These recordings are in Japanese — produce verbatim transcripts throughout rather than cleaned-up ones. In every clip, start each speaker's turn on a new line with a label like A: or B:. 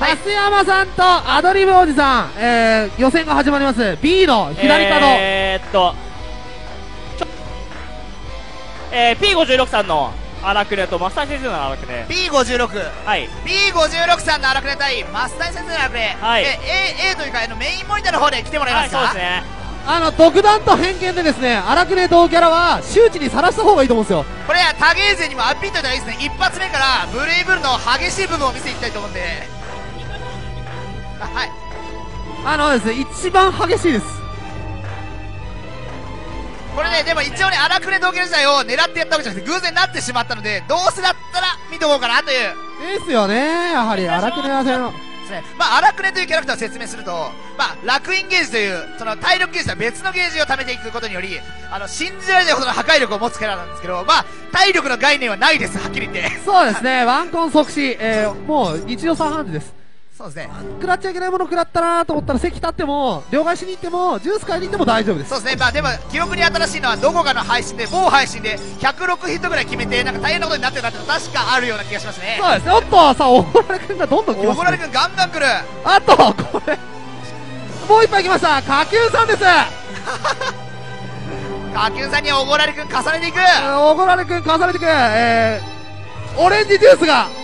A: 増山さんとアドリブおじさん、えー、予選が始まります。 B の左角、
B: えーっとちょえー、ピーごじゅうろく さんの荒くねと増谷先生の荒くね。
C: ピーごじゅうろく、
B: はい
C: ピーごじゅうろく さんの荒くね対増谷先生の荒くね、
B: はい
C: え A, A というかあのメインモニターの方で来てもらえま
B: はい、
C: すか。
B: そうですね。
A: あの独断と偏見でですね、荒くね同キャラは周知にさらした方がいいと思うんですよ。
C: これは多芸勢にもアピートいたらいいですね。一発目からブレイブルの激しい部分を見せていきたいと思うんで、あ、はい、
A: あのですね、一番激しいです。
C: これね、でも一応ね、荒くね同キャラ自体を狙ってやったわけじゃなくて偶然なってしまったので、どうせだったら見とこうかなという
A: ですよね。やはり荒くねはせの
C: ですね。まあ荒くねというキャラクターを説明すると、まあ楽園ゲージというその体力ゲージとは別のゲージを貯めていくことにより、あの信じられないほどの破壊力を持つキャラなんですけど、まあ体力の概念はないです、はっきり言って。
A: そうですね、ワンコン即死、えー、もう日常茶飯事です。
C: そうですね。
A: 食らっちゃいけないもの食らったなと思ったら席立っても両替しに行ってもジュース買いに行っても大丈夫です。
C: そうですね。まあでも記憶に新しいのはどこかの配信で某配信でひゃくろくヒットぐらい決めてなんか大変なことになってるなっての確かあるような気がしますね。
A: そうですね。おっとさあ、おごられくんがどんどん来ます、ね、
C: おごられくんガンガン来る。
A: あとこれもう一杯来ました。下級さんです。
C: 下級さんにおごられくん重ねていく。
A: おごられくん重ねていく、えー、オレンジジュースが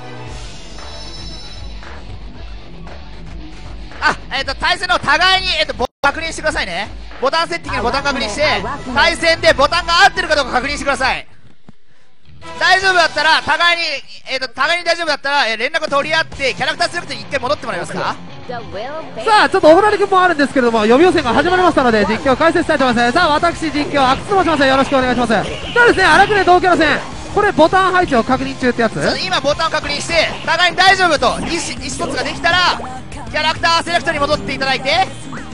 C: あ、えっ、ー、と対戦の互いに、えー、とボ確認してくださいね。ボタンセッティングのボタン確認して対戦でボタンが合ってるかどうか確認してください。大丈夫だったら互いに、えー、と互いに大丈夫だったら、えー、連絡を取り合ってキャラクターセレクトに一回戻ってもらえますか。
A: さあちょっとおごられくんもあるんですけれども、予備予選が始まりましたので実況解説したいと思います。さあ私実況アクスと申します。よろしくお願いします。そうですね、荒くね同キャラ戦、これボタン配置を確認中ってやつ。
C: 今ボタンを確認して互いに大丈夫と意思意思疎通ができたらキャラクターセレクトに戻っていただいて、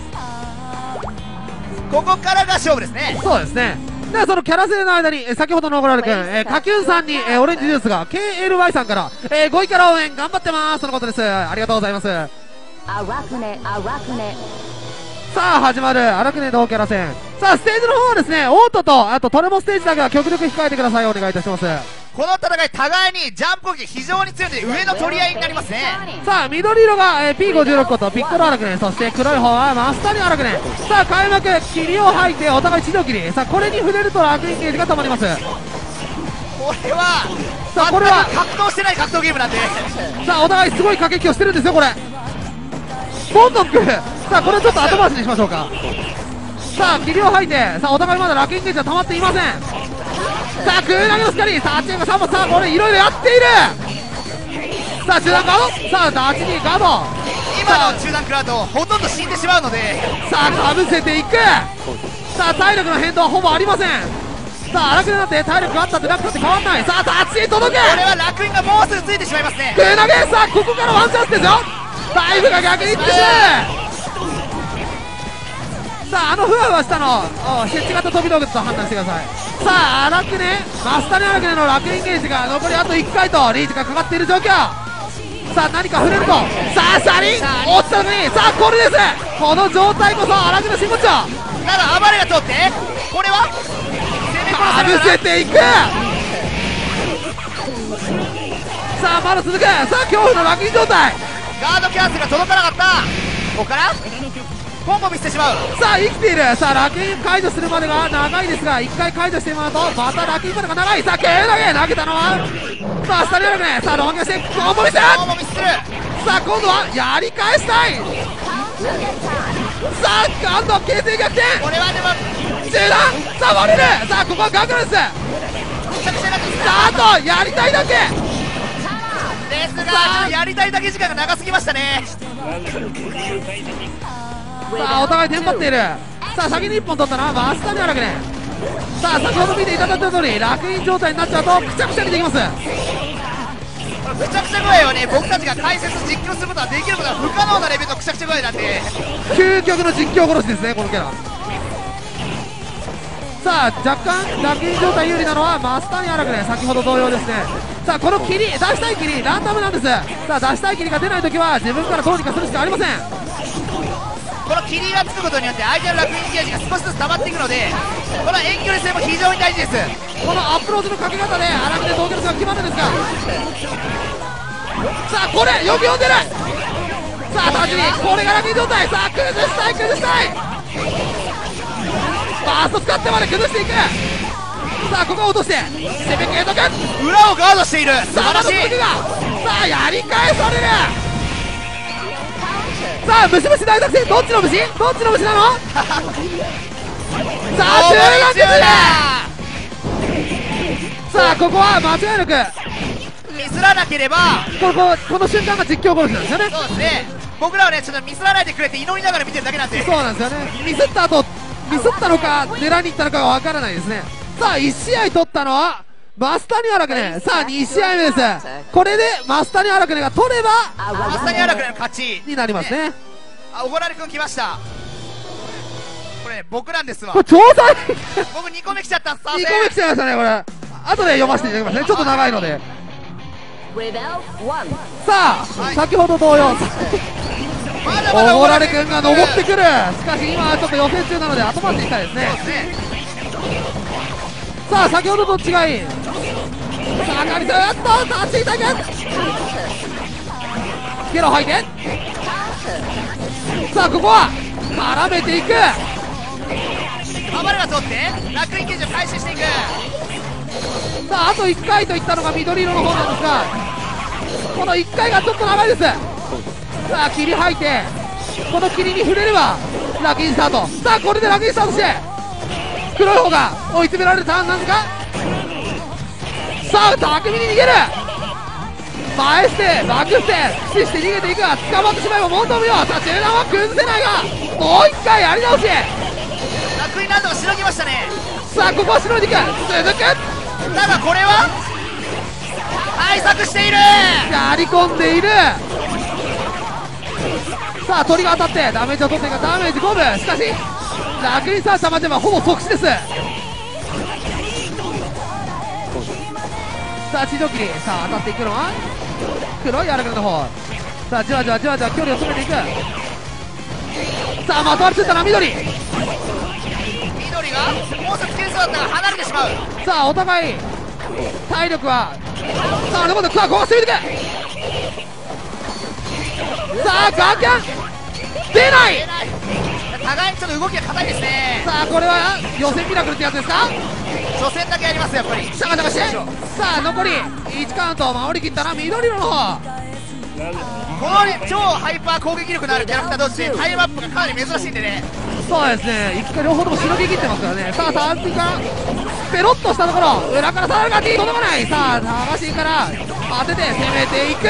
C: ここからが勝負ですね。
A: そうですね。ではそのキャラ制の間に、えー、先ほどのおごられくん、えー、下級さんに、えー、オレンジジュースが ケーエルワイ さんから、えー、ごいキャラ応援頑張ってますとのことです。ありがとうございます。
D: 荒くね荒くね。
A: さあ始まる荒くね同キャラ戦。さあステージの方はですね、オートとあとトレモステージだけは極力控えてください。お願いいたします。
C: この戦い互いにジャンプ攻撃非常に強いので上の取り合いになりますね。
A: さあ緑色が、えー、ピーごじゅうろく ことピッコロ荒くね、そして黒い方はマスターニ荒くね。さあ開幕霧を吐いてお互い治療霧。さあこれに触れると楽園ゲージがたまります。
C: これは
A: さあこれは
C: 格闘してない格闘ゲームなんで、
A: さあお互いすごい駆け引きをしてるんですよ。これどんどん来る。さあこれをちょっと後回しにしましょうか。さあ霧を吐いて、さあお互いまだ楽園ゲージは溜まっていません。さあ空投げの光、さああっちがさんも、さあこれいろいろやっている。さあ中段ガード、さあダチにガード、
C: 今の中段食らうとほとんど死んでしまうので、
A: さあかぶせていく。さあ体力の変動はほぼありません。さあ荒くねになって体力があったってなくたって変わんない。さあダチに届け、
C: これは楽園がもうすぐついてしまいますね。
A: 空投げ、さあここからワンチャンスですよ。ダイブが逆にいってしまう。さああのふわふわしたのを設置型飛び道具と判断してください。さあ荒くね、マスタネ荒くねの楽園ゲージが残りあといっかいとリーチがかかっている状況。さあ何か触れると、さあ車輪落ちたのに、さあこれです。この状態こそ荒くね真骨頂。
C: ただ暴れが通ってこれは攻め
A: かぶせていく。さあまだ続く。さあ恐怖の楽園状態。
C: ガードキャンセルが届かなかった。ここからコンボ見せてしまう。
A: さあ生きている。さあ楽園解除するまでが長いですが、いっかい解除してもらうとまた楽園までが長い。さあ軽投げ投げたのはさあスタリアルね。さあロン毛してコンボ見せる。
C: コンボ見せる。
A: さあ今度はやり返したい。さあ今度形勢逆転。
C: これはでも
A: 中段、さあ割れる。さあここはガンガンです。さ
C: めちゃくちゃなってきた。
A: ああとやりたいだけ
C: ですがやりたいだけ時間が長すぎましたね。
A: さあお互いテンパっている。さあ先にいっぽん取ったのはマスターに荒くね。さあ先ほど見ていただいた通り楽園状態になっちゃうとくちゃくちゃにできます。
C: くちゃくちゃ具合をね、僕たちが解説実況することができることは不可能なレベルのくちゃくちゃ具合なんで、
A: 究極の実況殺しですねこのキャラ。さあ若干楽園状態有利なのはマスターに荒くね。先ほど同様ですね。さあこの霧、出したい霧ランダムなんです。さあ出したい霧が出ないときは自分からどうにかするしかありません。
C: この霧がつくことによって相手の楽園ゲージが少しずつ溜まっていくので、この遠距離性も非常に大事です。
A: このアプローチのかけ方で荒くね同キャラが決まるんですが、さあこれよく読んでる。 さあ立ちにこれがラケ状態。さあ崩したい崩したい。バースト使ってまで崩していく。さあここを落として攻め継続。
C: 裏をガードしている。素
A: さあま
C: 晴らしい。
A: だ続くが、さあやり返される。さあムシムシ大作戦、どっちの虫どっちの虫なの。さあ中段崩れ。さあここは間違いなく
C: ミスらなければ。
A: こここの瞬間が実況殺しなんですよね。
C: そうですね。僕らはねちょっとミスらないでくれって祈りながら見てるだけなんで。
A: そうなんですよね。ミスった後ミスったのか狙いに行ったのかがわからないですね。さあいち試合取ったのはマスタニアラクネ。さあに試合目です。これでマスタニアラクネが取れば
C: マスタニアラクネの勝ち
A: になりますね。
C: あ、おごられくん来ました。これ、ね、僕なんですわ。
A: これ調査
C: 僕にこめ来ちゃったんす。
A: にこめ来ちゃいましたねこれ。後で読ませていただきますね。ちょっと長いので。さあ、はい、先ほど同様
C: まだまだ
A: おごられくんが登ってくる。しかし今はちょっと予選中なので後回しにしたいですね。さあ先ほどと違い、さあカリスっと立ちいたいく。ゲロ吐いて、さあここは絡めていく。
C: カバルが通ってラックインゲージを回収していく。
A: さああといっかいといったのが緑色の方なんですが、このいっかいがちょっと長いです。さあ切り吐いてこの霧に触れればラッキースタート。さあこれでラッキースタートして黒い方が追い詰められるターンなんですか。さあ巧みに逃げる。前捨てバック捨て駆使して逃げていくが捕まってしまえば問答無用。さあ中段は崩せないがもういっかいやり直し。
C: ラックインなんとかしのぎましたね。
A: さあここはしのいでいく。続く。
C: ただこれは対策している。
A: やり込んでいる。さあ鳥が当たってダメージを取っていく。ダメージごぶ。しかしラクインサーチ様ではほぼ即死です。さあ地上切り。さあ当たっていくのは黒いアラクナの方。さあじわじわじわじわ距離を詰めていく。さあまとわりついたのは緑。
C: 緑がもうすぐ点数だったが離れてしまう。
A: さあお互い体力はさあ残ってさあここ攻めていく。さあガーキャン出ない。
C: 互いにちょっと動きが硬いですね。
A: さあこれは予選ミラクルってやつですか。
C: 初戦だけやりますやっぱり。
A: シャカシャカして。さあ残りいちカウントを守りきったのは緑色の方。
C: この超ハイパー攻撃力のあるキャラクター同士でタイムアップがかなり珍しいんでね。
A: そうですね、一回両方ともしのぎ切ってますからね。さあターンティからペロッとしたところ裏からさらが T 届かない。さあ魂から当てて攻めていく。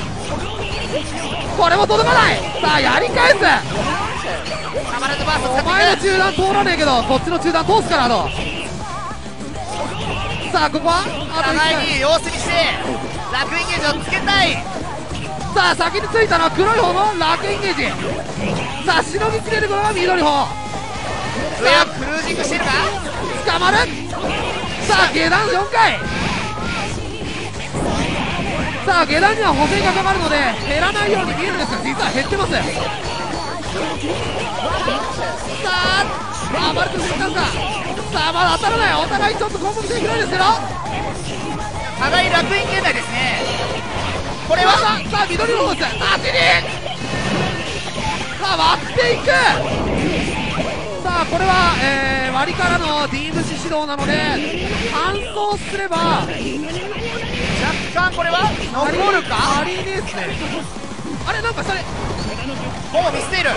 A: これも届かない。さあやり返す。
C: たまらずバースト使っていく。
A: お前の中段通らねえけどこっちの中段通すからと。さあここはあといっかい
C: 互いに様子見してラックインゲージをつけたい。
A: さあ先についたのは黒い方のラックインゲージ。さあしのぎきれるのが緑方。
C: 上はクルージングしているか。
A: 捕まる。さあ下段よんかい。さあ下段には補正がかかるので減らないように見えるんですが実は減ってます。さあ暴れてしまった。さあまだ当たらない。お互いちょっとコンボしていくないですけど
C: 互いラックインゲージですね。これは
A: さあ、さあ緑の方です。さあチリさあ割っていく。さあこれは、えー、割りからの D 無視指導なので反走すれば
C: 若干これは残るか。
A: ありですね。あれなんかそれ
C: ほぼ見捨ている。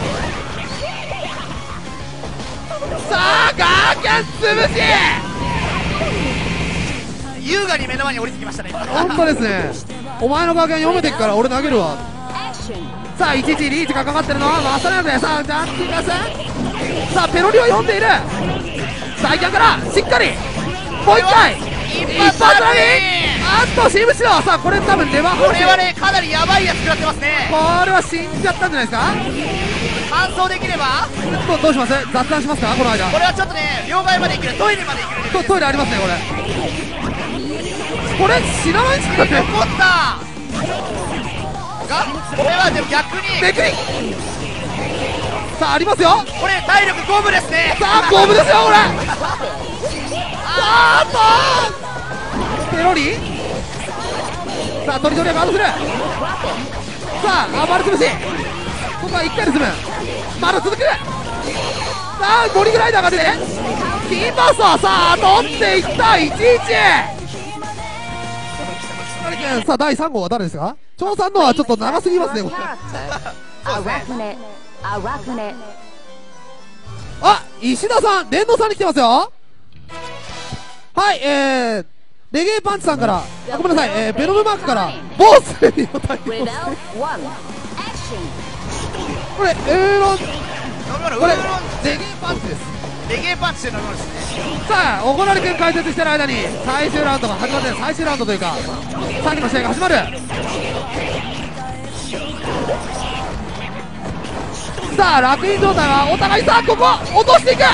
A: さあガーキャン潰し。
C: 優雅に目の前に降りてきましたね。
A: 本当ですね。お前のガーキャン読めてっから俺投げるわ。さあいちいちリーチがかかってるのはマスターなんで。さあジャンピングス。さあペロリは読んでいる。サイキャンからしっかりもう一回一発投げ。あっとシームシロ。さあこれ多分出番
C: これはねかなりヤバいやつ食らってますね。
A: これは死んじゃったんじゃないですか。
C: 搬送できれば
A: どどうします。雑談しますかこの間。
C: これはちょっとね両替まで行ける。トイレまで行ける。
A: トトイレありますねこれ。これ知らないんですかね。
C: 残ったがこれはでも逆に
A: めくり。さあありますよ。
C: これ体力五分ですね。
A: さあ五分ですよこれ。あーっとペロリ。さあ鳥鳥はガードする。 さあ丸つぶし、ここはいっかいで済む。まだ続く。さあゴリグライダーが出てキンバースト、さあ取っていったいちいち。さあだいさん号は誰ですか？長さんのはちょっと長すぎますねこれ。
D: Arachne. Arachne.
A: あ、石田さん、電動さんに来てますよ。はい、えー、レゲエパンチさんから、あ、ごめんなさい、えー、ベノムマークから、ボスレディの対応。
D: Without one. Action.
A: これ、ウーロン、
C: 飲み物ウ
A: これ、
C: ーロン
A: レゲエパンチです。
C: レゲエパンチという飲み物ですね。
A: さあ、おこなりくん解説してる間に、最終ラウンドが始まって、最終ラウンドというか、さっきの試合が始まる。さあ、楽園状態はお互い、さあ、ここ、落としていく。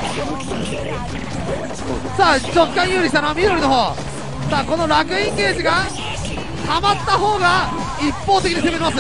A: さあ、直感有利したのは緑の方。さあ、この楽園ゲージが溜まった方が一方的に攻めます。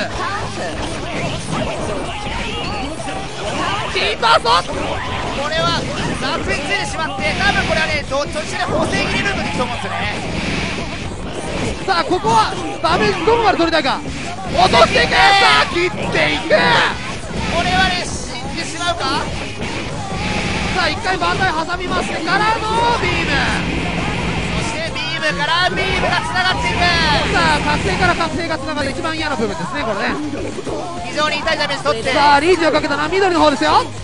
A: キーパーソン、
C: これは楽園ついてしまって、多分これはね、ど途中で補正切りルートに行くと思うんですよね。
A: さあ、ここはダメージどこまで取りたいか。落としていく。さあ、切っていく。
C: これはね、死んでしまうか。
A: さあ、一回バンダイ挟みましてからのビーム。
C: そしてビームからビームがつながっていく。
A: さあ、覚醒から覚醒がつながる一番嫌な部分ですね、これね。
C: 非常に痛いダメージ取って、
A: さあ、リーチをかけたのは緑の方ですよ。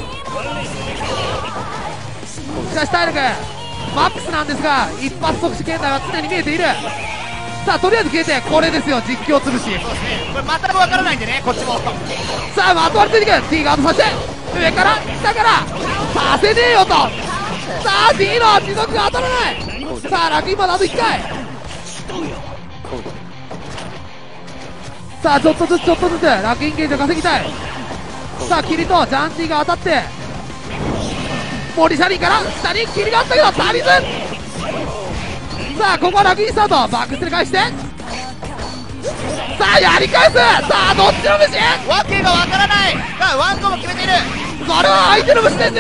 A: しかし体力マックスなんですが、一発即死圏内は常に見えている。さあ、とりあえず消えて、これですよ、実況潰し。
C: そうですね、これ全くわからないんでね、こっちも。
A: さあ、まとわりついていく。 T ガードさせて、上から下からさせねえよと。さあ、 T の持続が当たらない。さあ、楽園まであといっかい。さあ、ちょっとずつちょっとずつ楽園ゲージを稼ぎたい。さあ、霧とジャンティが当たって、森シャリンから下に霧があったけど足りず。さあ、ここは楽園スタート、バックスで返して、さあ、やり返す。さあ、どっちの虫。
C: わけがわからないがワンコも決めている。
A: それは相手の虫ですよ。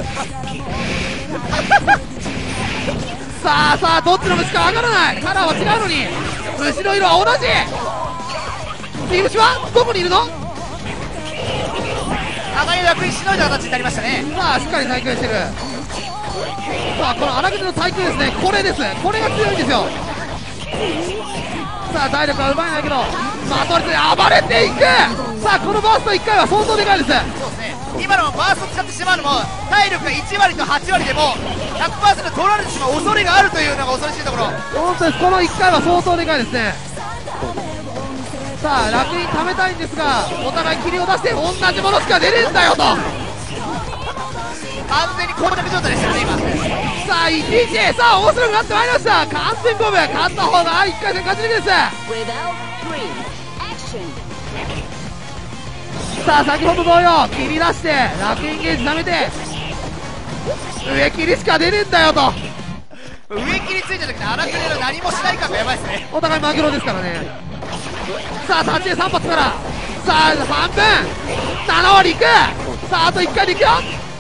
A: さあさあ、どっちの虫かわからない。カラーは違うのに虫の色は同じ。T虫はどこにいるの。
C: 赤い楽園しのいだ形になりましたね。
A: さあ、しっかり対空してる。さあ、この荒口の対空ですね、これです。これが強いんですよ。さあ、体力は奪えないけどまとわりついて暴れていく。さあ、このバーストいっかいは相当でかいです。
C: そうですね、今のバースト使ってしまうのも体力がいち割とはち割でも ひゃくパーセント 取られてしまう恐れがあるというのが恐ろしいところ。
A: 本当です、このいっかいは相当でかいですね。さあ、楽園貯めたいんですが、お互い切りを出して同じものしか出ねえんだよと。
C: 完全に膠着状態でしたね今。
A: さあ、いちいち、さあ、面白くなってまいりました。完全五分、勝った方がいっかい戦勝ち抜きです。
D: Without three. Action.
A: さあ、先ほど同様切り出して楽園ゲージ貯めて上切りしか出ねえんだよと。
C: 上切りついた時に荒くれの何もしない感がやばいですね。
A: お互いマグロですからね。さあ、立ちでさん発から、さあ、半分なな割いく。さあ、あといっかいでいくよ。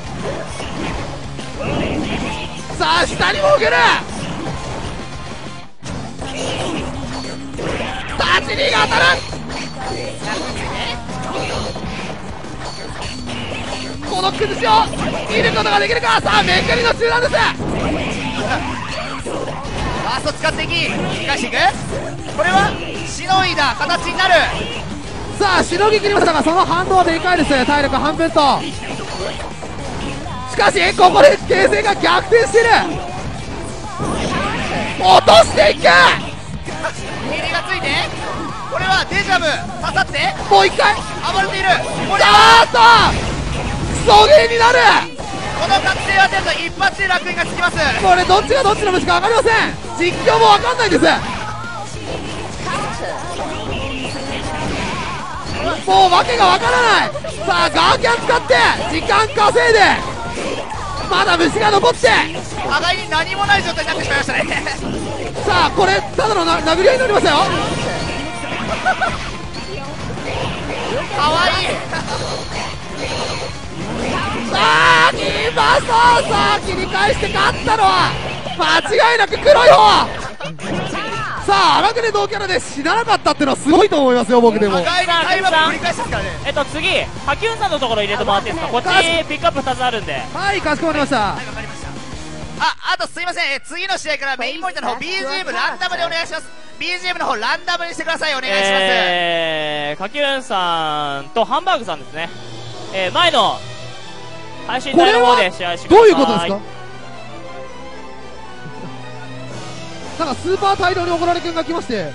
A: さあ、下にも受ける。立ちにが当たる。この崩しを見ることができるか。さあ、メッカリの中断です。
C: ファースト使っていき生かしていく。これはしのいだ形になる。
A: さあ、しのぎ切りましたが、その反動はでかいです。体力半分と。しかし、ここで形勢が逆転している。落としていく。
C: 切りがついて、これはデジャブ刺さって
A: もう一回。
C: 暴れている。これは
A: あーっとクソゲーになる。
C: この覚醒を当てると一発で楽園がつきます。
A: これどっちがどっちの虫か分かりません。実況も分かんないです。もう訳が分からない。さあ、ガーキャン使って時間稼いで、まだ虫が残って、
C: 互いに何もない状態になってしまいましたね。
A: さあ、これただのな殴り合いになりましたよ。
C: かわいい。
A: さあ、キーバースト。さあ、切り返して勝ったのは間違いなく黒い方。 さあ荒くね同キャラで死ななかったっていうのはすごいと思いますよ僕でも。
C: 互いにタイムアップ繰り返しますからね。
B: えっと次ハキュンさんのところ入れてもらっていいですか。こっちピックアップふたつあるんで。
A: はいかしこまりました。
C: はいわかりました。ああとすいません、え次の試合からメインモニターの方 ビージーエム ランダムでお願いします。 ビージーエム の方ランダムにしてください。お願いします。
B: えー、カキュンさんとハンバーグさんですね。えー、前の配信台の方で試合してください。
A: どういうことですか。なんかスーパー大量に怒られくんが来まして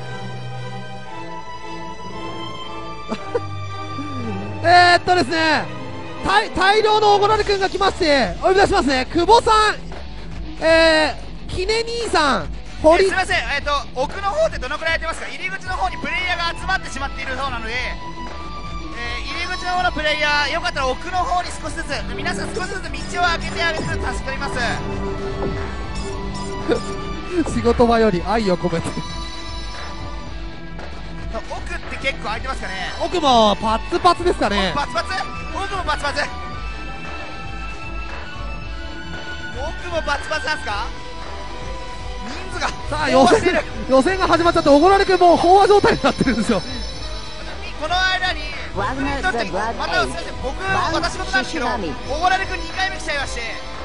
A: えーっとですね大大量の怒られくんが来ましてお呼び出しますね。久保さん、えー、キネ兄さん、堀
C: えすいません、えっ、と奥の方ってどのくらいやってますか。入り口の方にプレイヤーが集まってしまっているそうなので、えー、入り口の方のプレイヤーよかったら奥の方に少しずつ皆さん少しずつ道を開けてあげると助かります。
A: 仕事場より愛を込めて
C: 奥って結構開いてますかね。
A: 奥もパツパツですかね。
C: バツバツ、奥もバツバツ、奥もバツバツなんすか。人数が
A: さあ予選予選が始まっちゃって怒られくんも飽和状態になってるんですよ。
C: この間にまたすみません、僕私事なんですけどおごられくんにかいめ来ちゃいまして、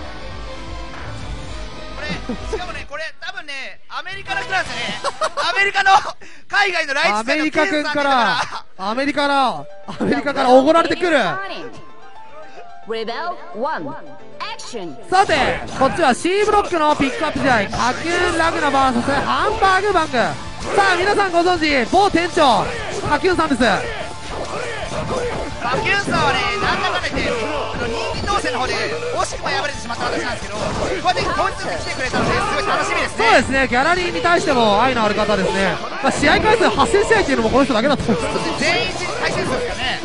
C: これしかもねこれ多分ねアメリカの人なんですよね。アメリカの海外の来
A: ア
C: 日会の
A: メリカくん
C: ケンさんだ
A: からアメリカからアメリカから怒られてくる。
D: Rebel one action
A: さてこっちは C ブロックのピックアップ試合カキュンラグナ ブイエス ハンバーグバンク。さあ皆さんご存知某店長カキュンさんです。
C: バキュンさんはねなんだかんだ言ってあの人気当選の方で惜しくも敗れてしまった私なんですけど、こうやって当日に来てくれたのですごい楽しみですね。
A: そうですねギャラリーに対しても愛のある方ですね。まあ、試合回数はっせん試合っていうのもこの人だけだと思います。
C: そして全員対戦数ですよね。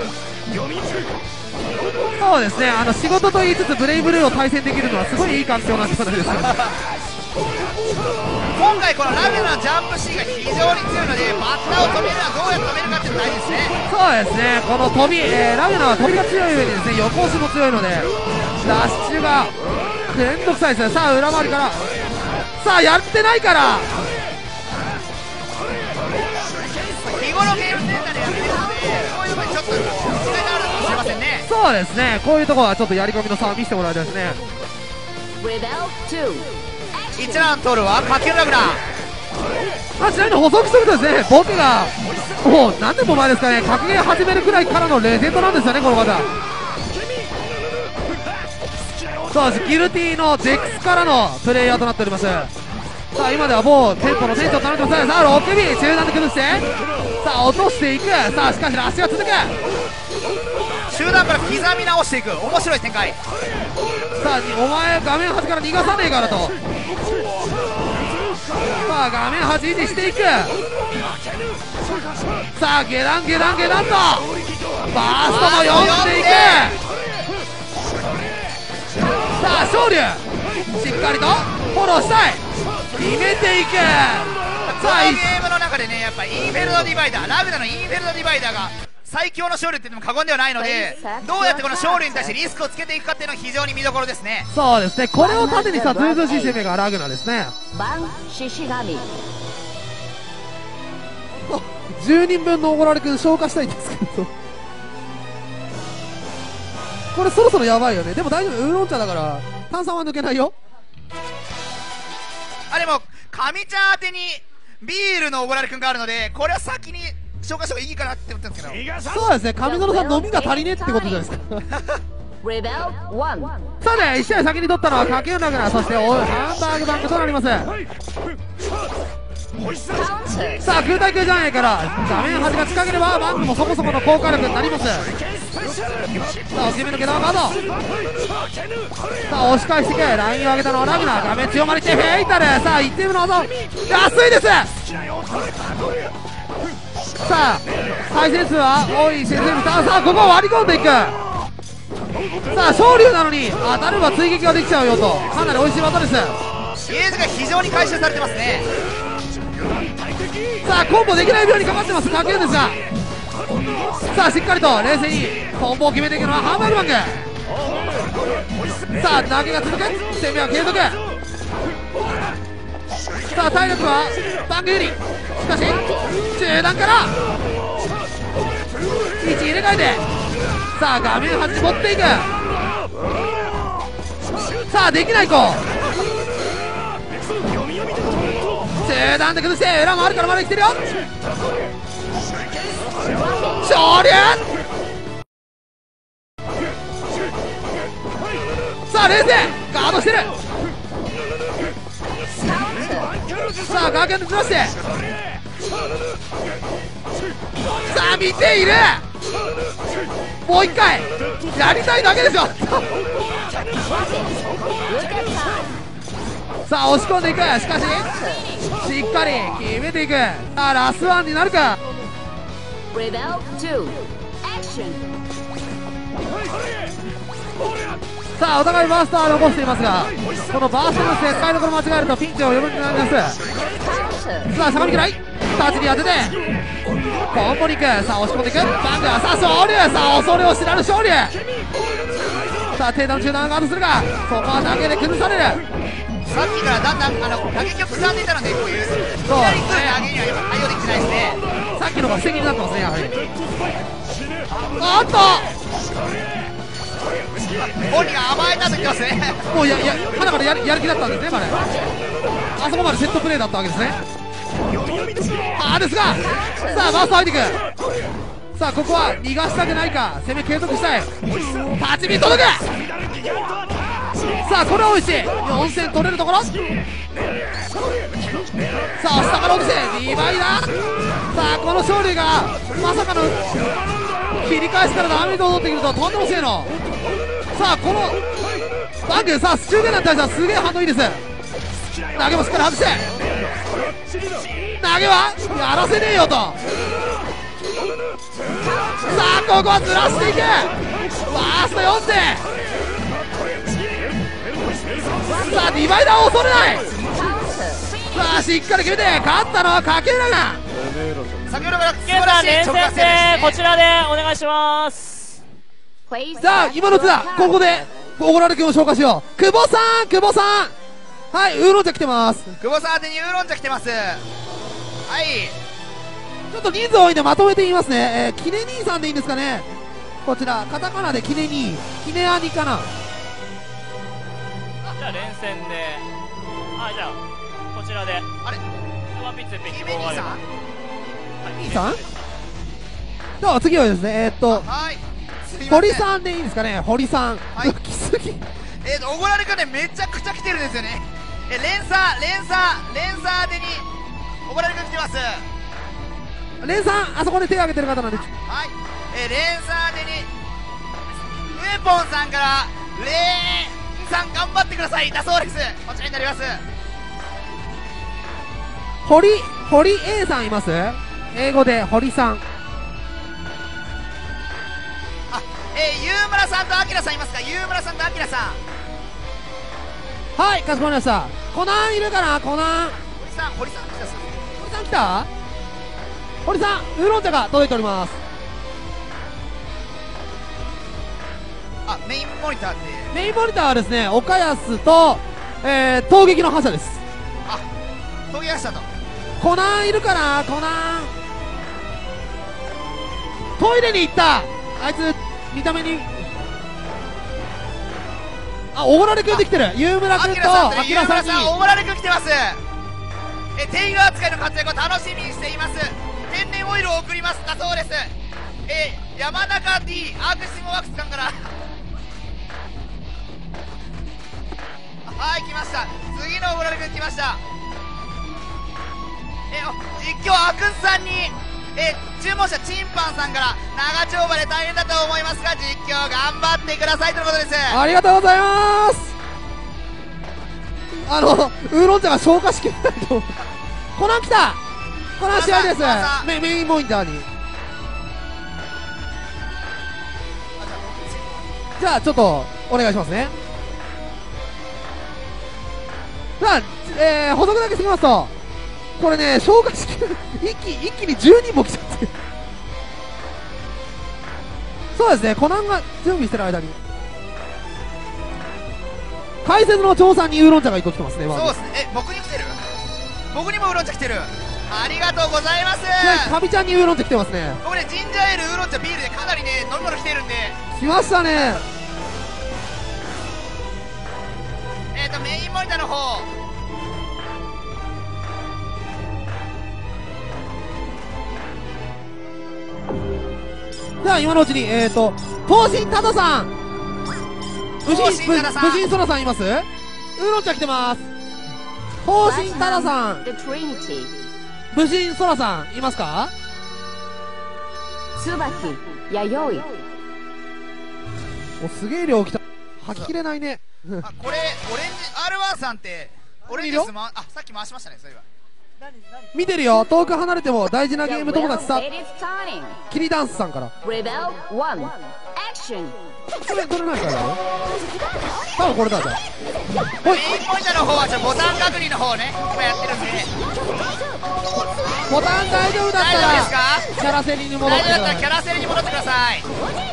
A: そうですねあの仕事と言いつつブレイブルーを対戦できるのはすごいいい環境なんじゃないですか。
C: 今回このラビのジャンプ C が非常に強いのでバッターを止めるのはどうやって止めるかっていうのが大事ですね。
A: そうですねこの飛び、えー、ラビナは飛びが強い上にですね横押しも強いのでダッシュがめんどくさいですね。さあ裏回りからさあやってないから
C: 日頃ゲームセンターでやってるのでこういうところにちょっと違いがあるかもしれませんね。
A: そうですねこういうところはちょっとやり込みの差を見せてもらいたいですね。
D: Rebel two
C: 一覧取るはカキュンラグナー。
A: まあ、ちなみに補足するとですね僕がもう何年も前ですかね格ゲー始めるくらいからのレジェンドなんですよねこの方。そうですギルティのデックスからのプレイヤーとなっております。さあ今ではもう店舗の店長となってます。さあろくび中段で崩してさあ落としていく。さあしかしラッシュが続く。
C: 集団から刻み直していく面白い展開。
A: さあお前画面端から逃がさねえからと。さあ画面端維持していく。さあゲランゲランゲランとバーストも読んでいく。さあ昇竜しっかりとフォローしたい決めていく。
C: こ
A: さあ
C: のゲームの中でねやっぱインフェルノディバイダーラグナのインフェルノディバイダーが最強の勝利って言っても過言ではないのでどうやってこの勝利に対してリスクをつけていくかっていうのが非常に見どころですね。
A: そうですねこれを盾にしたズーズーシステムがラグナですね。
D: バンシシガミ
A: じゅうにんぶんのおごられくん消化したいんですけどこれそろそろやばいよね。でも大丈夫ウーロン茶だから炭酸は抜けないよ。
C: あでも上茶宛てにビールのおごられくんがあるのでこれは先に紹介した方がいいかなって思ったんですけど。
A: そうですね上園さん飲みが足りねえってことじゃないですか
D: Rebel one
A: さあねいち試合先に取ったのはカキュンラグナそしておハンバーグバンクとなります。さあ空対空じゃないから画面端が近ければバンクもそこそこの効果力になります。さあ大きめの毛玉カードさあ押し返していくラインを上げたのはラグナ画面強まりしてフェイタル。さあいってみるの技安いです。さあ対戦数は多い先生にさあさあここを割り込んでいく。さあ昇竜なのに当たれば追撃ができちゃうよとかなり美味しい技です。
C: ゲージが非常に回収されてますね。
A: さあコンボできない病にかかってますカキュンですがさあしっかりと冷静にコンボを決めていくのはハンバーグバンク。さあ投げが続く攻めは継続。 さあ体力はバング有利。しかし中段から位置入れ替えて、さあ画面端に持っていく。さあできない子中段で崩して裏もあるからまだ生きてるよ。昇竜。さあ冷静ガードしてる。さあガーキャンでずらして、さあ見ている。もう一回やりたいだけでしょさあ押し込んでいく。しかししっかり決めていく。さあラスワンになるか。
D: レベルツー、アクション。
A: さあお互いバーストは残していますが、このバーストの使いどころ間違えるとピンチを呼ぶになります。さあしゃがみくらいタッチに当ててコンボに行く。さあ押し込んでいく。バングさあ勝利。さあ恐れを知らぬ勝利。さあ低段中段ガードするが、そこは投げで崩される。
C: さっきからだんだんあの打撃を刻んでいたので、こういう
A: そう
C: 左に投げには対応できてないですね。
A: さっきのが布石になってますね、やはり。あっと
C: 本人が甘えたと言ってますね。
A: もうやや花からやるやる気だったんですね、まであそこまでセットプレーだったわけですね。あーですが、さあバースト入っていく。さあここは逃がしたくないか、攻め継続したい。立ち見届く。さあこれは美味しい。よん戦取れるところ。さあ下から落としてリバイダー。さあこの勝利がまさかの切り返しからダメージを取ってくるととんでもせえの。さあこのバング、さあ中継団に対してはすげえ反応いいです。投げもしっかり外して、投げはやらせねえよと。さあここはずらしていく。ファーストよん戦。さあディバイダーを恐れない。さあしっかり決めて勝ったのはかけるな。
C: 先ほどから素
B: ゲームラン
C: 晴らしい
B: 連戦で
C: 直感戦ですね。
B: こちらでお願いします。
A: さあ今の津田ここでオゴラル君を紹介しよう。久保さん久保さん、はい、ウーロン茶来てます。
C: 久保さん宛てにウーロン茶来てます。はい、
A: ちょっと人数多いんでまとめて言いますね。えー、キネ兄さんでいいんですかね。こちらカタカナでキネ兄、キネ兄かな。
B: じゃあ連戦で、あ、じゃあこちらで
C: あれ
B: ワンピッツで希
C: キメ兄さん。
B: 望があれば。
A: 兄さんでは次はですね、えー、っと
C: はいすいません。
A: 堀さんでいいんですかね。堀さん、
C: はい
A: 来すぎ。
C: えーとおごられがねめちゃくちゃ来てるんですよね。え連鎖連鎖連鎖宛てにおごられが来てます。
A: レンさんあそこで手を挙げてる方なんで、
C: はい、えー、連鎖宛てにウェポンさんからレーンさん頑張ってくださいだそうです。こちらになります。
A: 堀堀 A さんいます。英語で堀さん。
C: あ、えー、ゆうむらさんとあきらさんいますか。ゆうむらさんとあきらさん。
A: はい、かしこまりました。コナンいるかな。コナン
C: 堀さん堀さん来たそうです。
A: 堀さん来た。堀さんウーロン茶が届いております。
C: あ、メインモニターって
A: メインモニターはですね、岡安と、えー、闘撃の覇者です。
C: あ、飛び出したと。
A: コナンいるかな。コナントイレに行った。あいつ見た目に、あ、おごられくんできてる。ゆうむらくんと
C: あきらさんと
A: あきらさんに。
C: ゆうむらさんおごられくん来てます。えテイガー扱いの活躍を楽しみにしています。天然オイルを送りますだそうです。えー、山中 D アークシモワークスさんからはい来ました。次のおごられくん来ました。えー、お実況アクンさんにえー、注文者チンパンさんから長丁場で大変だと思いますが実況頑張ってくださいとのことです。
A: ありがとうございます。あのウーロン茶が消化しきれないと。コナン来た。コナン試合です
C: コナンさん
A: メ。メインモニターに。じゃあちょっとお願いしますね。さあ、えー、補足だけしてきますと、これね消化しきれない。一気一気にじゅうにんも来ちゃって。そうですね、コナンが準備してる間に解説の長さんにウーロン茶がいっこ来てますね。まず
C: そうですね。え僕に来てる。 僕にもウーロン茶来てる。ありがとうございます。
A: かみちゃんにウーロン茶来てますね。
C: 僕ねジンジャーエール、ウーロン茶、ビールでかなりね飲み物来てるんで、
A: 来ましたね。
C: えっとメインモニターの方
A: では今のうちにえっ、ー、と東進タダさん、無人
C: 東進タダさん
A: 無人ソラさんいます？ウーロン茶来てます。東進タダさん、
D: The Trinity.
A: 無人ソラさんいますか？
D: 椿、弥生。
A: お、すげえ量来た。吐ききれないね。
C: あ、これオレンジ アールワン さんってオレンジス、ま、あ、さっき回しましたね。そういえば
A: 見てるよ。遠く離れても大事な
D: The
A: ゲーム友達さ。
D: well, it is starting.
A: キリダンスさんから。
D: Rebel one. Action.
A: これどれないからだよ。多分これだじゃん。ほい。
C: メインモニターの方はちょボタン確認の方ね今やってるんで、
A: ボタン大丈夫だった
C: 大丈夫です
A: ら
C: か？
A: キャラセリに戻ってく
C: 大丈夫だったら
A: ださい。
C: キャラセルに戻ってください。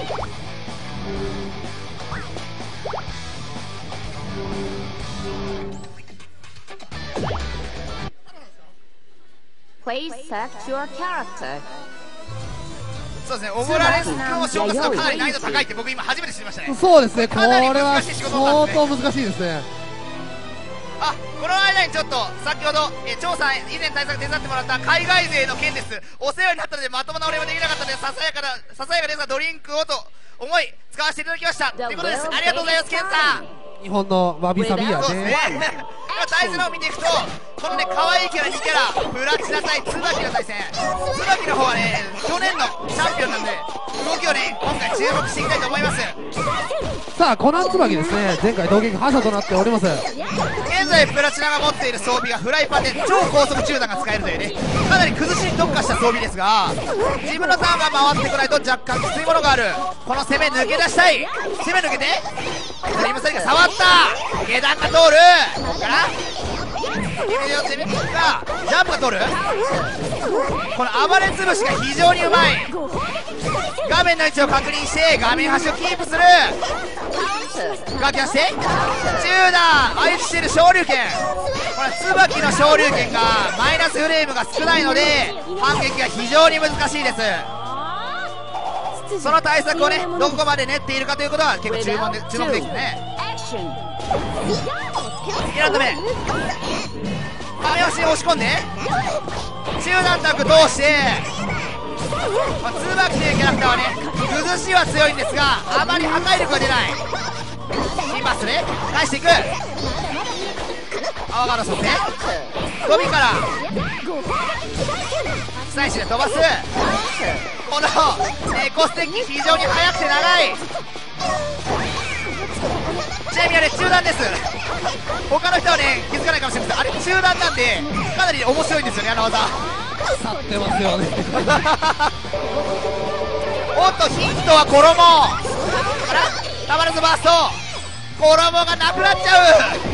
D: Please select your character.
C: そうですね、オゴラレス君を消化するのかなり難易度高いって僕今初めて知りましたね。
A: そうですね、これ
C: かなり
A: は
C: 難しい仕事なん
A: 相
C: ですね
A: 当難しいですね。
C: あ、この間にちょっと先ほどえ張さん以前対策手伝ってもらった海外勢の件です。お世話になったのでまともなお礼もできなかったので、ささやかなささやかですがドリンクをと思い使わせていただきましたということです。ありがとうございますケンさん。
A: 日本のわびさびや
C: そうですね
A: ね。
C: 対戦の方を見ていくとこのね可愛いキャラにキャラプラチナ対椿の対戦、椿の方はね去年のチャンピオンなんで動きをね今回注目していきたいと思います。
A: さあコナン椿ですね、前回同撃覇者となっております。
C: 現在プラチナが持っている装備がフライパンで超高速中弾が使えるというねかなり崩しに特化した装備ですが、自分のターンが回ってこないと若干きついものがある。この攻め抜け出したい。攻め抜けてリムサリが触った、下段が通る、ここから攻めよ攻めていくか、ジャンプが通る、この暴れ潰しが非常にうまい。画面の位置を確認して画面端をキープする、ガキ出して中段相手している昇竜拳、これ椿の昇竜拳がマイナスフレームが少ないので反撃が非常に難しいです。その対策をねどこまで練っているかということは結構注目で注目できてね。にラウンド目画面端に押し込んで中段タック通して、まあ、椿というキャラクターはね崩しは強いんですがあまり破壊力が出ない。インパスね返していく、泡がの側面飛びからスライシで飛ばす、このエコステッキ非常に速くて長い。ちなみにあれ中段です。他の人はね気づかないかもしれないですけどあれ中段なんでかなり面白いんですよねあの技。
A: 去ってますよね。
C: おっとヒントは衣、あらたまらずバースト、衣がなくなっちゃう。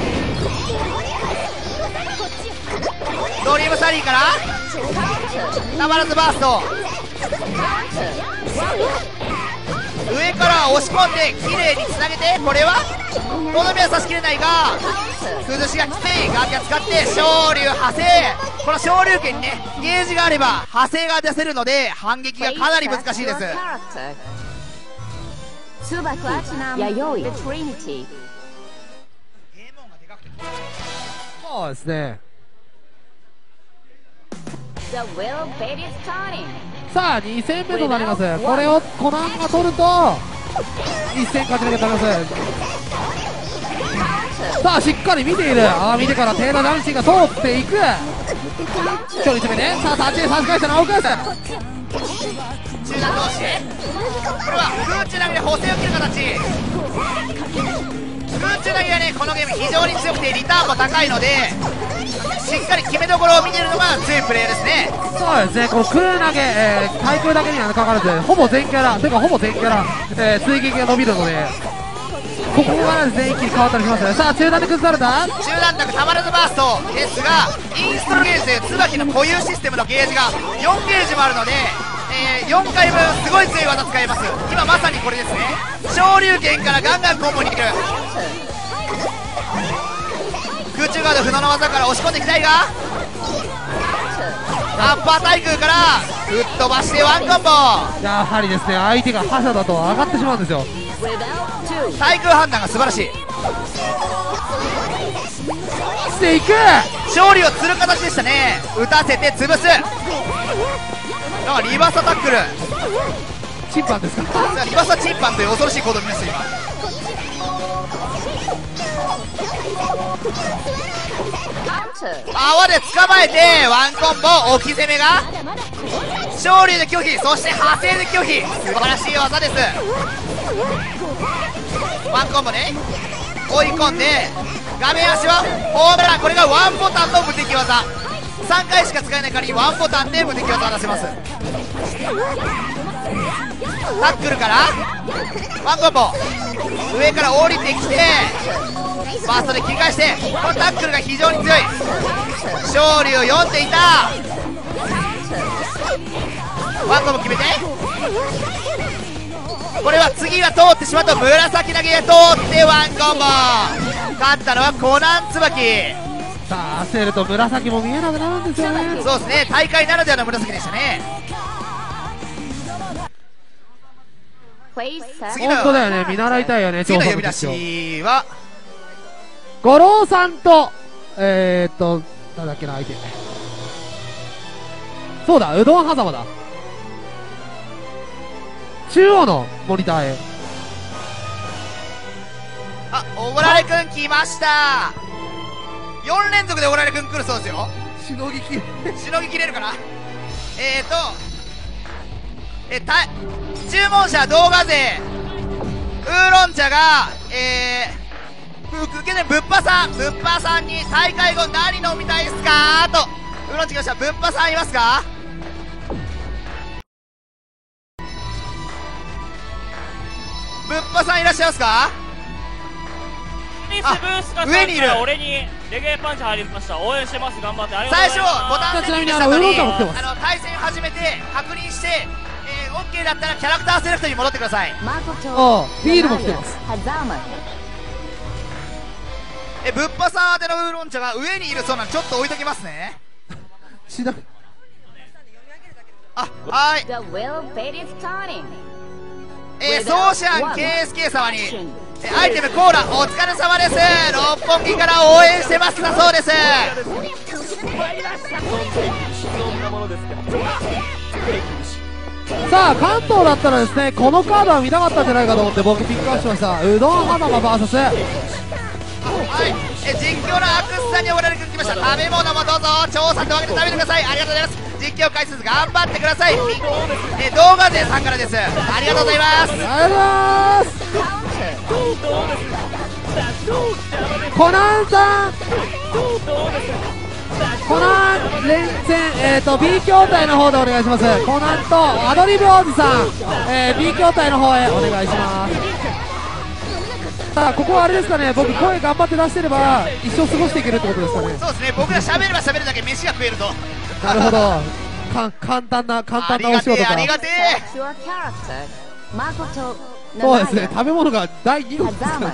C: ドリームサリーからたまらずバースト、上から押し込んで綺麗につなげて、これはとどめは差し切れないが崩しがきつい。ガキャ使って昇竜派生、この昇竜拳にねゲージがあれば派生が出せるので反撃がかなり難しいです。
D: 椿、弥生、The Trinity.
A: そうですね。
D: The will bait is starting.
A: さあに戦目となります。これをコナンが取るといっ戦勝ち抜けとなります。さあしっかり見ている、ああ見てからテーラ男子が通っていく、距離詰めてさあタッチで差し返した直岡です。
C: 中段同士これは空中投げで補正を切る形。空中投げはねこのゲーム非常に強くてリターンも高いのでしっかり決めどころを見ているのが強いプレーですね。
A: そうですね、この空投げ、えー、対空だけにはかかわらずほぼ全キャラ、てかほぼ全キャラ、えー、追撃が伸びるのでここからですね一気に変わったりしますね。さあ中段で崩された
C: 中段卓たまらずバーストですがインストロゲージという椿の固有システムのゲージがよんゲージもあるので、えー、よんかいぶんすごい強い技使えます。今まさにこれですね、昇竜拳からガンガンコンボにいく、空中ガード不能の技から押し込んでいきたいがアッパー対空から吹っ飛ばしてワンコンボ。
A: やはりですね、相手が覇者だと上がってしまうんですよ。
D: Rebel two.
C: 対空判断が素晴らしい。
A: していく。
C: 勝利を釣る形でしたね。打たせて潰す。なんかリバーサタックル、
A: チンパンですか。
C: リバーサチンパンという恐ろしい行動を見ました今。
D: Counter.
C: 泡で捕まえてワンコンボ。置き攻めが勝利で拒否、そして派生で拒否。素晴らしい技です。ワンコンボね、追い込んで画面足はホームラン。これがワンボタンの無敵技。さんかいしか使えない代わりにワンボタンで無敵技を出せます。タックルからワンコンボ、上から降りてきてファーストで切り返して、このタックルが非常に強い。勝利を読んでいた。ワンコンボ決めて、これは次は通ってしまうと紫投げで通ってワンコンボ。勝ったのはコナンツバキ。
A: さあ焦ると紫も見えなくなるんですよね。
C: そうですね、大会ならではの紫でしたね。
D: Please set.
C: 次の
A: 本当だよね、見習いたいよね。
C: 次の
A: 調査
C: 呼び出
A: 実況
C: しは
A: 五郎さんとえー、っとなんだっけな相手、そうだうどん狭間だ。中央のモニターへ。
C: あ、おごられくん来ました。よん連続でおごられくん来るそうですよ。
A: しのぎきれ
C: しのぎきれるかな。えーとえた注文者動画勢ウーロン茶がえー受けてぶっぱさんぶっぱさんに大会後何飲みたいですかとウーロン茶来ました。ぶっぱさんいますか。ぶっぱさんいらっしゃいますか。
B: テニスブースが
C: 上にいる。
B: 俺にレゲエパンチ入りました。応援してます。頑張ってありがとう
C: 最
B: ございます。
C: 初ボタンセッティングした
A: ちなみにあのウーロン
C: 後に
A: 茶も来てます。
C: あの対戦始めて確認して、えー、OK だったらキャラクターセレクトに戻ってください。
D: Makoto.
A: ああビールも来てます。
D: Hazama.
C: えぶっぱさん宛てのウーロン茶が上にいるそうなんでちょっと置いときますね。
A: しな
C: あ、はい。
D: The will fate is turning.
C: えー、ソーシャン ケーエスケー 様にえーアイテムコーラお疲れ様です。六本木から応援してますだそうです。
A: さあ関東だったらですねこのカードは見たかったんじゃないかと思って僕ピックアップしました。うどん狭間 ブイエス
C: はい、え実況のアクスさんにおごられくん来ました。食べ物もどうぞ調査と分けて食べてください。ありがとうございます。実況回数頑張ってください。え動画勢さんからです。ありがとうございます。
A: ありがとうございますコナンさんコナン連戦、えー、と B 筐体の方でお願いします。コナンとアドリブおじさん、えー、B 筐体の方へお願いします。さあここはあれですかね、僕声頑張って出してれば一生過ごしていけるってことですかね。
C: そうですね、僕ら喋れば喋るだけ飯が食えると。
A: なるほどか簡単な簡単なお仕事か。
C: ありがてえ。
D: Select your character. Makoto.
A: そうですね
D: Nanaya.
A: 食べ物がだいに号ですから
D: Hazama.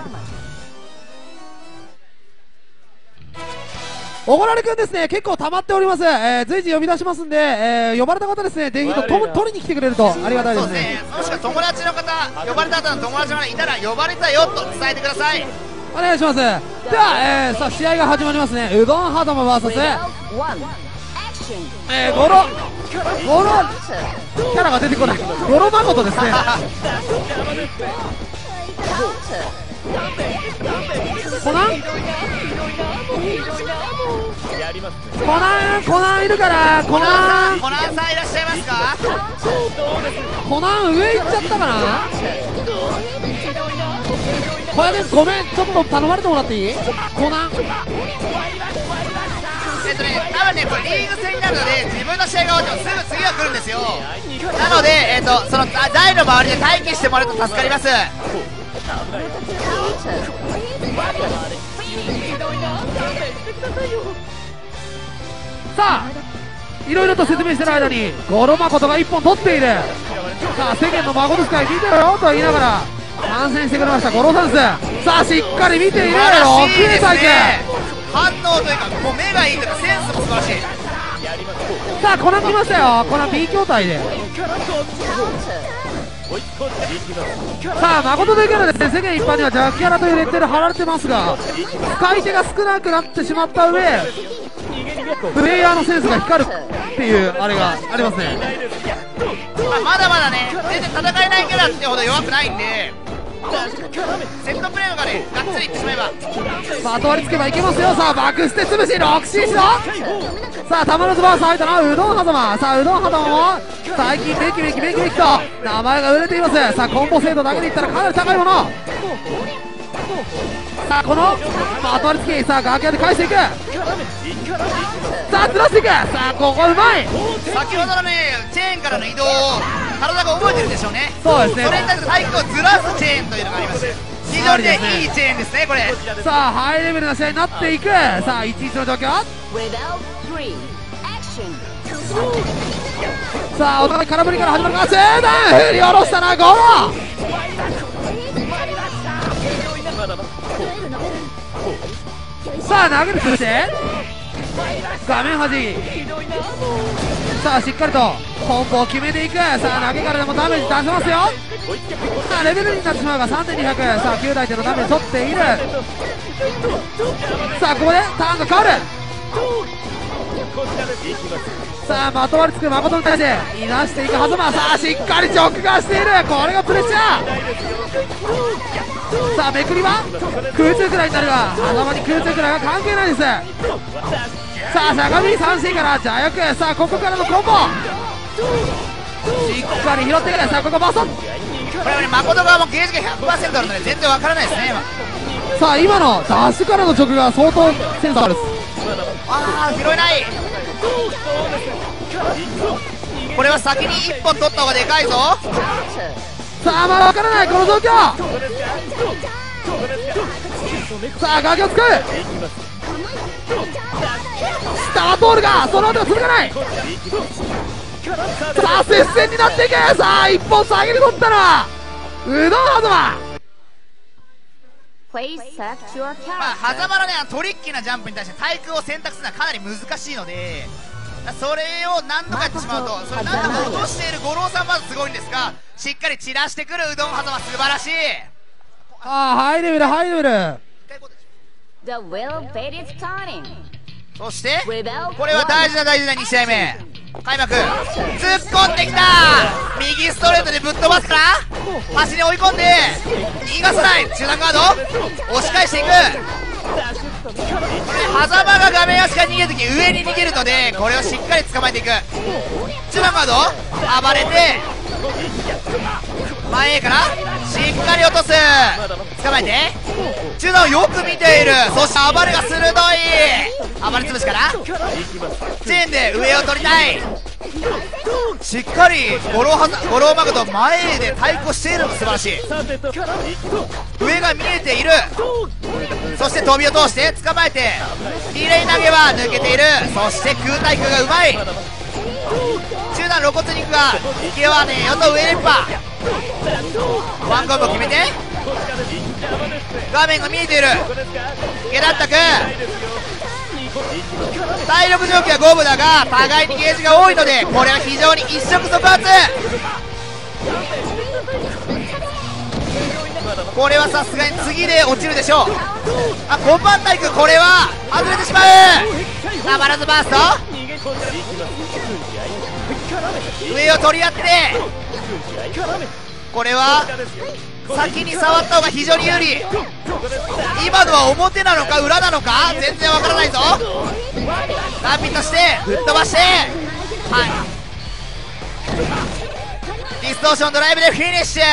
A: おごられくんですね結構溜まっております。えー、随時呼び出しますんで、えー、呼ばれた方ですねぜひととも取りに来てくれるとありがたいで
C: そうです
A: すね。
C: ね、もしくは友達の方呼ばれた後の友達の方いたら呼ばれたよと伝えてください。
A: お願いします。では、えー、さあ試合が始まりますね。うどん狭間 ブイエス
D: Rebel one. Action.
A: えー、ゴロゴロ
D: Counter.
A: キャラが出てこないゴロ誠ですね。
D: Counter.
A: コナンコナンコナンいるからコ
C: コナンさ
A: ナン
C: んコナンさんいらっしゃいますか。
A: コナン上行っちゃったかな。小屋ですごめんちょっと頼まれてもらっていいコナン。
C: えっとね多分ねこれリーグ戦になるので自分の試合が終わってもすぐ次が来るんですよ。なのでえっとその台の周りで待機してもらうと助かります。
A: さあいろいろと説明してる間にゴロ誠がいっぽん取っている。さあ世間の孫ですから見てろよと言いながら参戦してくれましたゴロさんです。さあしっかり見ている
C: 素晴ら
A: ろく
C: しいです
A: 対決。
C: ね。反応というかもう目がいいというかセンスも素晴らしい。
A: ささあコナン来ましたよ。コナン B 筐体で。さあ誠というキャラですね、世間一般にはジャッキキャラというレッテル貼られてますが、使い手が少なくなってしまった上、プレイヤーのセンスが光るっていうあれがありますね。
C: まあ、まだまだね全然戦えないキャラってほど弱くないんで、セットプレーのがねがっつりいってしまえば、
A: さあ後割りつけばいけますよ。さあバックステ潰し ろくシー しろ。さあ玉のズバース入ったのはうどん狭間。さあうどん狭間も最近メキメキメキメキと名前が売れています。さあコンボ精度だけでいったらかなり高いもの。さあこの後割りつけ、さあガーキャで返していく。さあずらしていく。さあここうまい。
C: 先ほどのねチェーンからの移動を体が覚えてるでしょうね。
A: そうですね。
C: それに対して体育をずらすチェーンというのがあります。非常にねいいチェーンですねこれ。
A: さあハイレベルな試合になっていく。さあいちいちの状況。さあお互い空振りから始まるか。中段振り下ろしたなゴロ。さあ投げるとして画面端。さあしっかりとコンボを決めていく。さあ投げからでもダメージ出せますよ。さあレベルになってしまうが さんてんにひゃく。さあきゅう台でのダメージ取っている。さあここでターンが変わる。さあまとわりつく誠に対していなしていくはずま。さあしっかり直眼している。これがプレッシャー。さあめくりは空中くらいになるが狭間に空中くらいが関係ないです。さあしゃがみさんシーからジャヨク。さあここからのコンボしっかり拾ってくる。さあここバソッ。
C: これはね誠側もゲージが ひゃくパーセント あるので全然わからないですね。
A: さあ今のダッシュからの直が相当センスあるです。
C: ああ拾えない。これは先にいっぽん取った方がでかいぞ。
A: さあまあ分からないこの状況。さあガキを使う。スタートールがその後が続かない。さあ接戦になっていく。さあ一本下げに取ったのはうどんはずま。
C: まあ狭間のねトリッキーなジャンプに対して対空を選択するのはかなり難しいので、それを何度かやってしまうと、それ何度か落としている五郎さんまずすごいんですが、しっかり散らしてくるうどんはざま素晴らしい。
A: ああハイレベルハイレベル。
C: そしてこれは大事な大事なに試合目開幕。突っ込んできた右ストレートでぶっ飛ばすから端に追い込んで逃がさない。中段ガード押し返していく。狭間が画面足から逃げるとき上に逃げるのでこれをしっかり捕まえていく。中段ガード暴れて前へからしっかり落とす。捕まえて中段をよく見ている。そして暴れが鋭い。暴れ潰しからチェーンで上を取りたい。しっかり五郎は五郎誠前で対抗しているのが素晴らしい。上が見えている。そして飛びを通して捕まえてリレー投げは抜けている。そして空対空がうまい。中段露骨肉が勢わねえよと上連覇。ワンコンボ決めて画面が見えている。ゲラッタ君体力状況は五分だが互いにゲージが多いのでこれは非常に一触即発。これはさすがに次で落ちるでしょう。あコンパンタイクこれは外れてしまう。たまらずバースト上を取り合ってこれは先に触った方が非常に有利。今のは表なのか裏なのか全然わからないぞ。ラピットして吹っ飛ばしてはいディストーションドライブでフィニッシュ。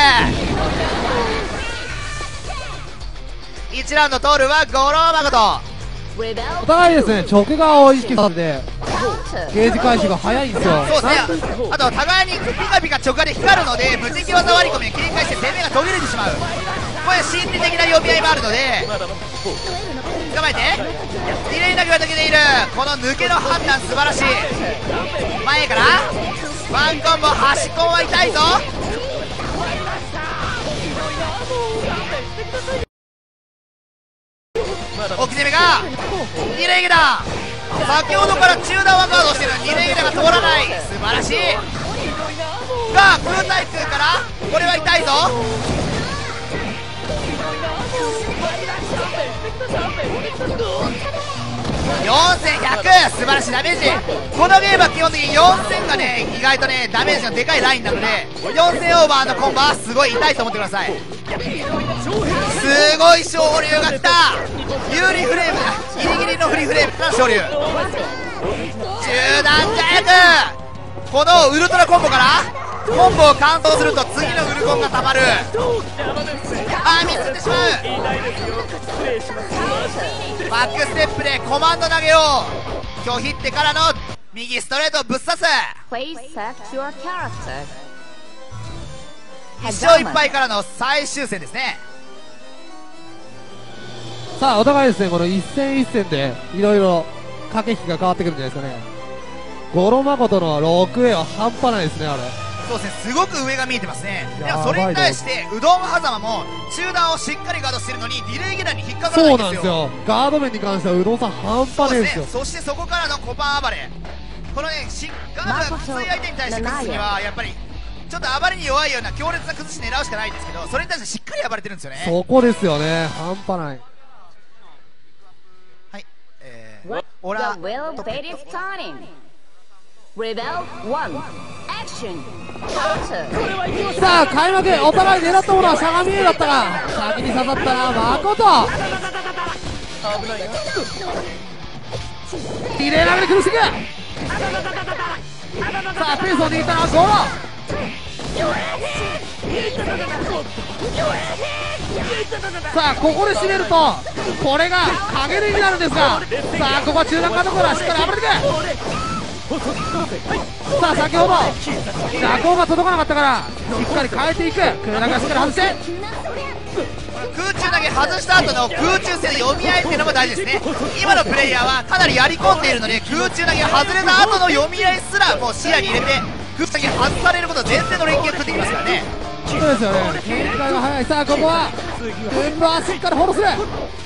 C: いちラウンド通るは五郎誠。
A: お互いですね直側を意識させてゲージ回収が早いんですよ。
C: そうですね。あと互いにピカピカ直下で光るので無敵技割り込みに切り返して攻めが途切れてしまう。これ心理的な読み合いもあるので捕まえてリレー投げが抜けている。この抜けの判断素晴らしい。前からワンコンボ端コンは痛いぞ。置き攻めがにレーゲだ。 先ほどから中段はガードしてるにレギュラーが通らない。素晴らしいが空対空からこれは痛いぞ。よんせんひゃく、素晴らしいダメージ。このゲームは基本的によんせんがね意外とねダメージのでかいラインなので、よんせんオーバーのコンボはすごい痛いと思ってください。すごい昇竜が来た。有利フレームギリギリのフリーフレームから昇竜、中段ジャイアント。このウルトラコンボからコンボを完走すると次のウルコンがたまる。あーミスってしまう。バックステップでコマンド投げを拒否ってからの右ストレートをぶっ刺す。
D: Please select your character.
C: 一勝一敗からの最終戦ですね。
A: さあお互いですね、この一戦一戦でいろいろ駆け引きが変わってくるんじゃないですかね。ゴロマコトの ろくエー は半端ないですね。あれ
C: そうですね、すごく上が見えてますね。で
A: やばい
C: もそれに対してうどん狭間も中段をしっかりガードしてるのにディレイギュラーに引っかからな
A: そ
C: いうんでよ。
A: なんですすよ。ガード面に関してはうどんさん半
C: そう
A: 端ねえですよ。
C: ですね。そしてそこからのコパン暴れ、このねしガードがきつい相手に対して崩すにはやっぱりちょっと暴れに弱いような強烈な崩し狙うしかないんですけど、それに対してしっかり暴れてるんですよね。
A: そこですよね、半端ない。
C: はい、えー、オラ
D: The will fate is turning. Rebel one. Action. Counter.
A: さあ開幕、お互い狙ったものはしゃがみ A だったが先に刺さったら誠。リレー投げで崩していく。さあペースを握ったのはゴロ。さあここで締めるとこれが影手になるんですが、さあここは中段カードからしっかり暴れていく。さあ先ほど蛇行が届かなかったからしっかり変えていく。空投げをしっかり外して
C: 空中投げ外した後の空中戦の読み合いっていうのも大事ですね。今のプレイヤーはかなりやり込んでいるので、空中投げ外れた後の読み合いすらもう視野に入れて空中投げ外されること前提の連携を作ってきますからね。
A: そうですよね、展開が早い。さあここは軍部はしっかりフォローする。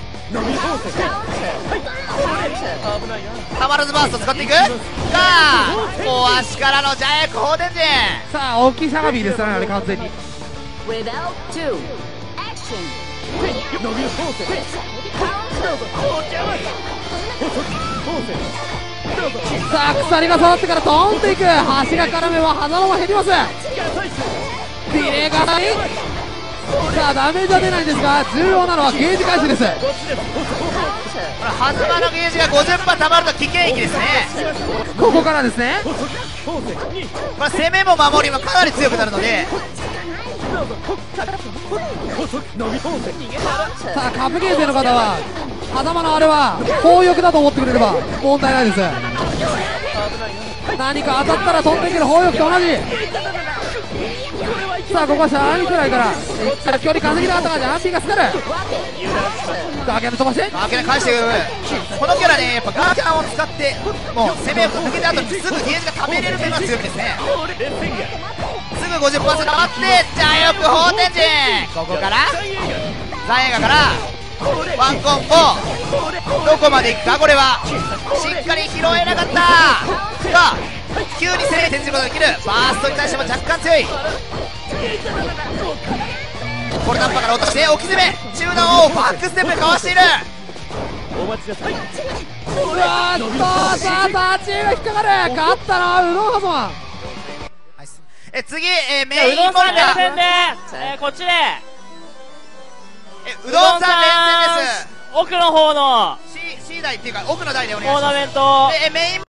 C: たまらずバースト使っていくがもう足からのジャイアント放電陣。
A: さあ大きいしゃがみですよね、あれ完全に。
D: Rebel two. Action. Counter.
A: さあ鎖が触ってからドーンといく。橋が絡めば花のも減ります。ディレイがない。さあダメージは出ないんですが重要なのはゲージ回収です。
C: ハズマのゲージが ごじゅっパーセント たまると危険域ですね。
A: ここからですね。
C: これ攻めも守りもかなり強くなるので、
A: さあカブゲージの方は狭間のあれは強欲だと思ってくれれば問題ないです。何か当たったら飛んでいける砲力と同じ。さあここはシャーミくらいから距離稼ぎなかったがジャンピンがスカルガーキャンで飛ばして
C: ガーキャン返してくる。このキャラねやっぱガーキャンを使ってもう攻めを抜けた後にすぐゲージが貯めれる面が強いですね。すぐ ごじゅっパーセント 上がってジャイアント放天神。ここからザイエガからワンコンボどこまでいくか。これはしっかり拾えなかったが急に攻め転じることができる。バーストに対しても若干強い。これナンパから落として置き攻め中段をバックステップでかわしている。
A: うわーっとさあタッチが引っかかる。勝ったなうどんはそま。
C: え次、えー、メインモニタ
B: うどんさん連
C: ー
B: 戦で、えー、こっちで
C: えうどんさん連戦です。
B: 奥の方の
C: C, C 台っていうか奥の台でお
B: ト
C: 願いします。
B: ーナメント
C: でえメイン